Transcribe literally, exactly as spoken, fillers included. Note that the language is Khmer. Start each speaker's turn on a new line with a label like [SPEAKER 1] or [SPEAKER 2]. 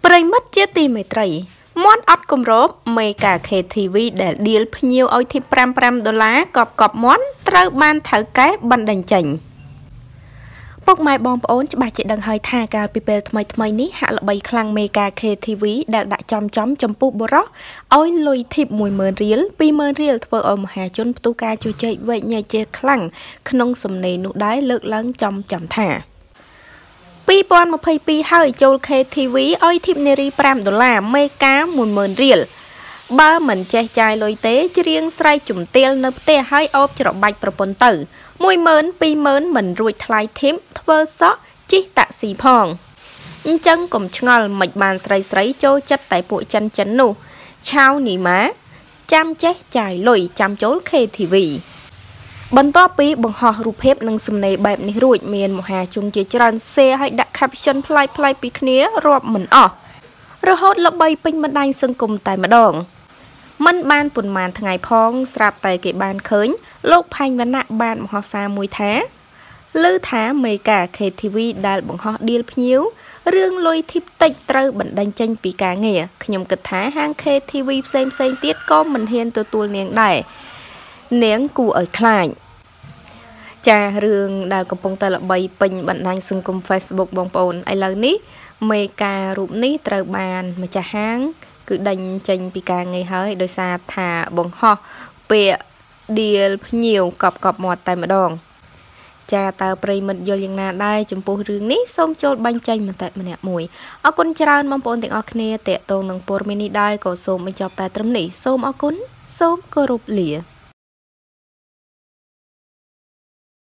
[SPEAKER 1] ប្រិមិត្តជាទីមេត្រីមាន់អត់គម្របមេកា ខេ ធី វី ដែលឌីលភ្ញៀវឲ្យធីបប្រាំប្រាំដុល្លារកប់កប់មាន់ត្រូវបានថៅកែបណ្តេញចេញពុកម៉ែបងប្អូនច្បាស់ជាដឹងហើយថាកាលពីពេលថ្មីថ្មីនេះហាក់ល្បីខ្លាំងមេកា ខេ ធី វី ដែលដាក់ចំចំចំពោះបុរសឲ្យលុយធីបមួយម៉ឺនរៀលពីរម៉ឺនរៀលធ្វើឲ្យមហាជនផ្ទុះការជជែកវែកញែកជាខ្លាំងក្នុងសំណេរនោះដែរលើកឡើងចំចំថាពីរពាន់ម្ភៃពីរហើយចូល ខេ ធី វី ឲ្យធីបនារីប្រាំដុល្លារមេកាមួយម៉ឺនរៀលបើមិនចេះចាយលុយទេច្រៀងស្រែកជំទាវនៅផ្ទះឲ្យអូបច្របាច់ប្រពន្ធទៅមួយម៉ឺនពីរម៉ឺនមិនរួចថ្លៃធីបធ្វើសក់ជិះតាក់ស៊ីផងអញ្ចឹងកុំឆ្ងល់មិនបានស្រីស្រីចូលចិត្តតែពួកចិនចិននោះឆាវនីម៉ាចាំចេះចាយលុយចាំចូល ខេ ធី វី បន្ទាប់ពីបង្ហោះរូបភាពនិងសំណេរបែបនេះរួចមានមហាជនជាច្រើន share ឲ្យដាក់ caption ប្លែកប្លែកពីគ្នារាប់មិនអស់រហូតល្បីពេញបណ្ដាញសង្គមតែម្ដងមិនបានប៉ុន្មានថ្ងៃផងស្រាប់តែគេបានឃើញលោកផែងវណ្ណៈបានបង្ហោះសារមួយថាឮថាមេកា ខេ ធី វី ដែលបង្ហោះឌីលភ្ញៀវរឿងលុយធីបតិចត្រូវបណ្ដេញចេញពីការងារខ្ញុំគិតថាហាង ខេ ធី វី ផ្សេងផ្សេងទៀតក៏មិនហ៊ានទទួលនាងដែរនាងគួរឲ្យខ្លាចចារឿងដែលកំពុងតែល្បីពេញបណ្ដាញសង្គម Facebook បងប្អូនឥឡូវនេះមេការរូបនេះត្រូវបានម្ចាស់ហាងគឺដេញចេញពីការងារហើយដោយសារថាបង្ហោះពាក្យឌីលភ្ញៀវកប់កប់មាត់តែម្ដងចាតើប្រិមិត្តយល់យ៉ាងណាដែរចំពោះរឿងនេះសូមចូលបាញ់ចេញមតិម្នាក់មួយអរគុណច្រើនបងប្អូនទាំងអស់គ្នាតេតងនឹងព័ត៌មាននេះដែរក៏សូមបញ្ចប់តែត្រឹមនេះសូមអរគុណសូមគោរពលា